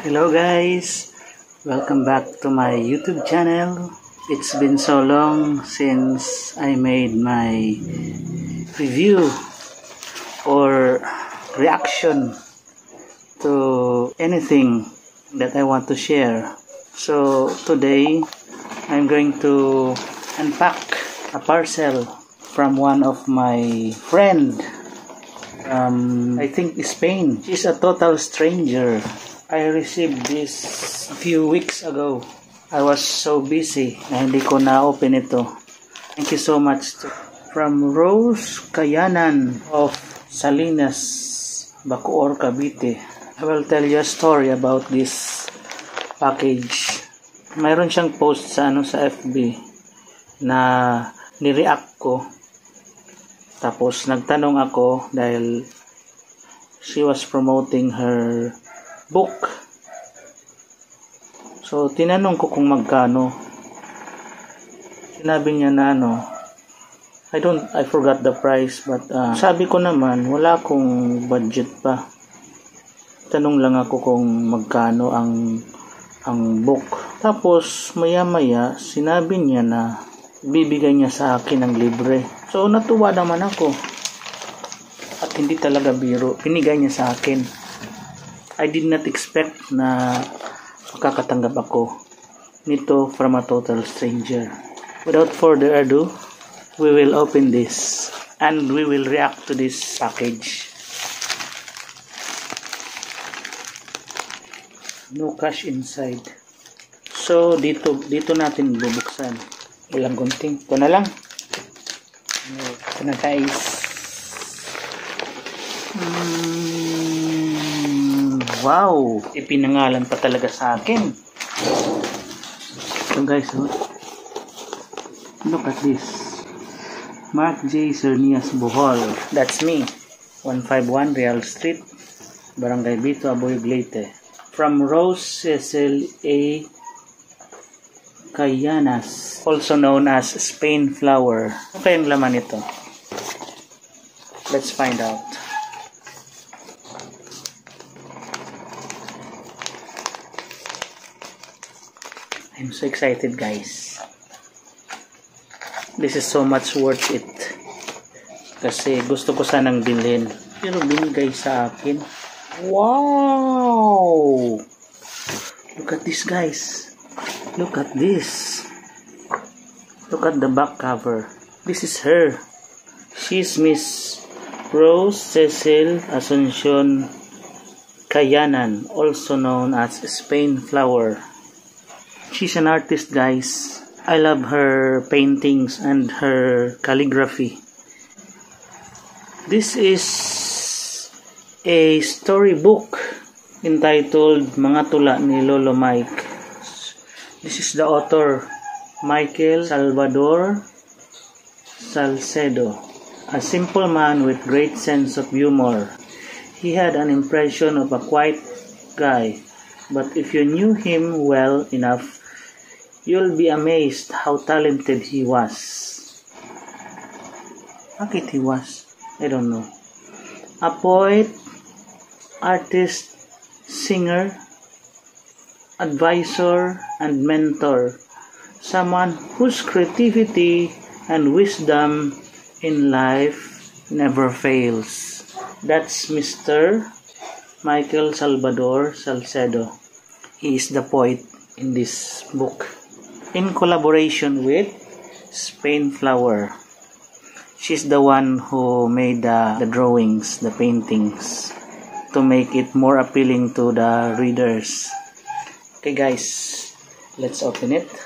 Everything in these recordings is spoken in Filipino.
Hello guys, welcome back to my YouTube channel. It's been so long since I made my review or reaction to anything that I want to share. So today I'm going to unpack a parcel from one of my friend from I think Spain. She's a total stranger. I received this a few weeks ago. I was so busy na hindi ko na-open ito. Thank you so much. From Rose Kayanan of Salinas, Bacoor, Cavite. I will tell you a story about this package. Mayroon siyang post sa FB na ni-react ko. Tapos nagtanong ako dahil she was promoting her book. So tinanong ko kung magkano. Sinabi niya na I forgot the price, but sabi ko naman wala akong budget pa. Tanong lang ako kung magkano ang book. Tapos maya-maya sinabi niya na bibigay niya sa akin ng libre. So natuwa naman ako. At hindi talaga biro. Pinigay niya sa akin. I did not expect na makakatanggap ako nito from a total stranger. Without further ado, we will open this and we will react to this package. No cash inside. So dito natin bubuksan. Walang gunting. Ito na lang. Ito na guys. Wow! Ipinangalan pa talaga sa akin. So guys, look at this. Mark J. Cernias Bohol. That's me. 151 Real Street, Barangay Bito, Aboy, Leyte. From Rose Cecil A. Cayanas, also known as Spain flower. Ano kayang laman nito? Let's find out. I'm so excited guys. This is so much worth it. Kasi gusto ko sanang bilhin. Pero binigay sa akin. Wow! Look at this guys. Look at this. Look at the back cover. This is her. She's Miss Rose Cecil Asuncion Cayanan, also known as Spain flower. She's an artist guys. I love her paintings and her calligraphy. This is a storybook entitled Mga Tula ni Lolo Mike. This is the author, Michael Salvador Salcedo. A simple man with great sense of humor. He had an impression of a quiet guy, but if you knew him well enough, you'll be amazed how talented he was. Bakit he was? I don't know. A poet, artist, singer, advisor, and mentor. Someone whose creativity and wisdom in life never fails. That's Mr. Michael Salvador Salcedo. He is the poet in this book. In collaboration with Spain flower. She's the one who made the drawings, the paintings, to make it more appealing to the readers. Okay guys, let's open it.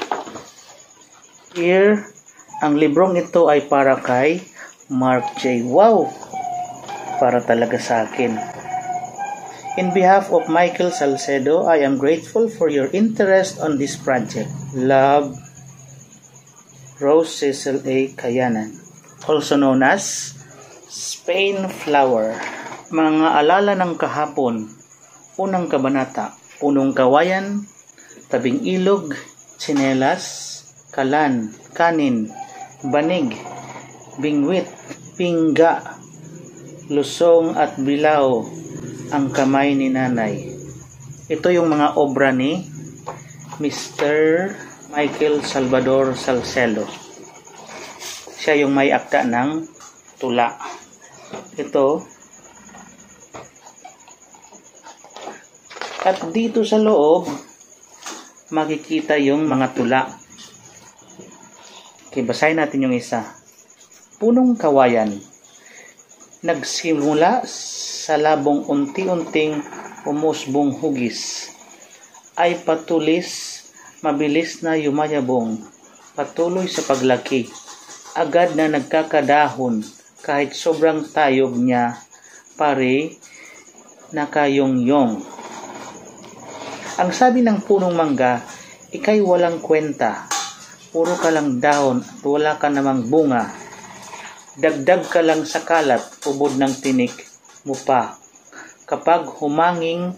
Here, ang librong ito ay para kay Mark J. Wow! Para talaga sa akin. In behalf of Michael Salcedo, I am grateful for your interest on this project. Love, Rose Cecil A. Cayanan, also known as Spain flower. Mga alala ng kahapon, unang kabanata, punong kawayan, tabing ilog, tsinelas, kalan, kanin, banig, bingwit, pingga, lusong at bilaw, ang kamay ni nanay. Ito yung mga obra ni Mr. Michael Salvador Salcedo. Siya yung may akda ng tula. Ito. At dito sa loob, makikita yung mga tula. Okay, basahin natin yung isa. Punong kawayan. Nagsimula sa labong unti-unting umusbong hugis. Ay patulis, mabilis na yumayabong. Patuloy sa paglaki. Agad na nagkakadahon kahit sobrang tayog niya. Pare, nakayong-yong. Ang sabi ng punong mangga, ika'y walang kwenta. Puro ka lang dahon at wala ka namang bunga. Dagdag ka lang sa kalat, ubod ng tinik mo pa. Kapag humangin,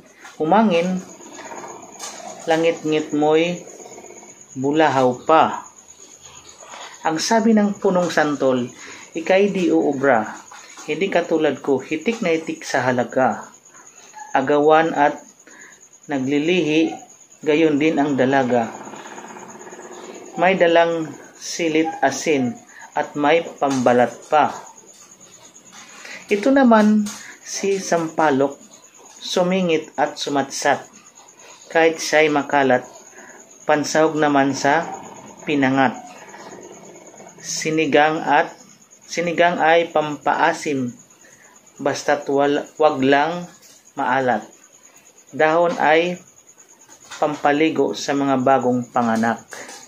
langit-ngit mo'y bulahaw pa. Ang sabi ng punong santol, ika'y di uubra. Hindi katulad ko, hitik na hitik sa halaga. Agawan at naglilihi, gayon din ang dalaga. May dalang silit asin at may pambalat pa. Ito naman si Sampalok, sumingit at sumatsat. Kahit siya'y makalat, pansahog naman sa pinangat. Sinigang ay pampaasim, basta't wag lang maalat. Dahon ay pampaligo sa mga bagong panganak.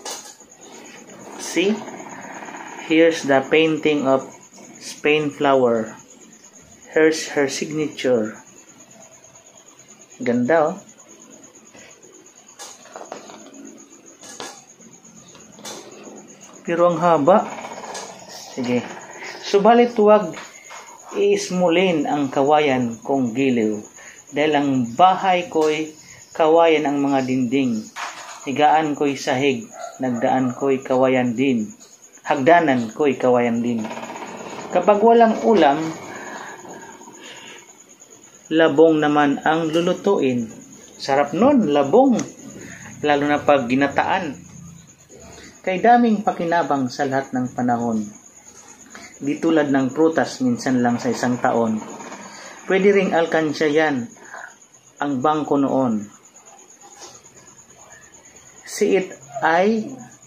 See? Here's the painting of Spain flower. Here's her signature. Ganda, oh. Pero ang haba. Sige. Subalit huwag iismulin ang kawayan kong giliw. Dahil ang bahay ko'y kawayan ang mga dinding. Higaan ko'y sahig, nagdaan ko'y kawayan din. Hagdanan ko'y kawayan din. Kapag walang ulam, labong naman ang lulutuin. Sarap nun, labong. Lalo na pag ginataan. Kay daming pakinabang sa lahat ng panahon. Di tulad ng prutas minsan lang sa isang taon. Pwede ring alkansya yan. Ang bangko noon. Siit ay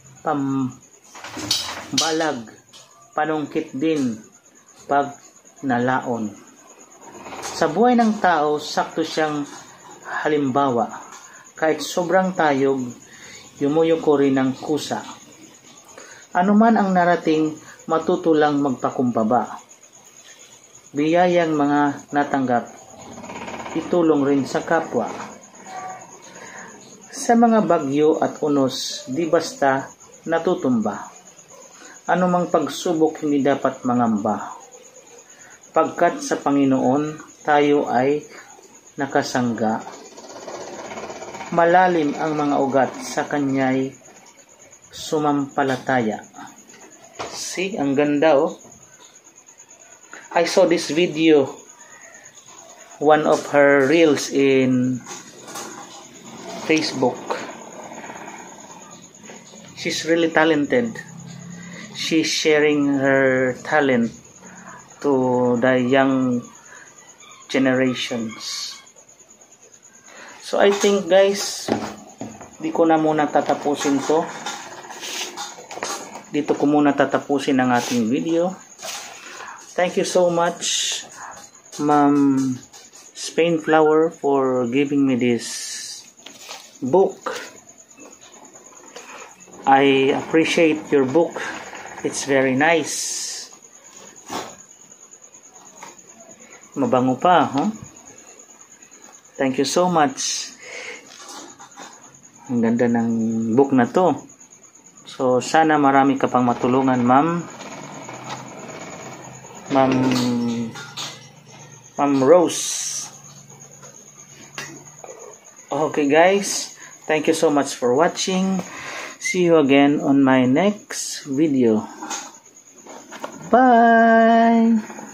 pambalag, panungkit din pag nalaon. Sa buhay ng tao, sakto siyang halimbawa. Kahit sobrang tayog, yumuyuko rin ng kusa. Ano man ang narating, matutulang magpakumbaba. Biyayang mga natanggap, itulong rin sa kapwa. Sa mga bagyo at unos, di basta natutumba. Anumang pagsubok hindi dapat mangamba. Pagkat sa Panginoon, tayo ay nakasangga. Malalim ang mga ugat, sa Kanya'y sumampalataya. See, ang ganda, oh. I saw this video, one of her reels in Facebook. She's really talented. She's sharing her talent to the young generations. So I think, guys, di ko na muna tatapusin to. Dito ko muna tatapusin ang ating video. Thank you so much, Ma'am Spain Flower, for giving me this book. I appreciate your book. It's very nice. Mabango pa, huh? Thank you so much. Ang ganda ng book na to. So, sana marami ka pang matulungan, Ma'am Rose. Okay, guys. Thank you so much for watching. See you again on my next video. Bye!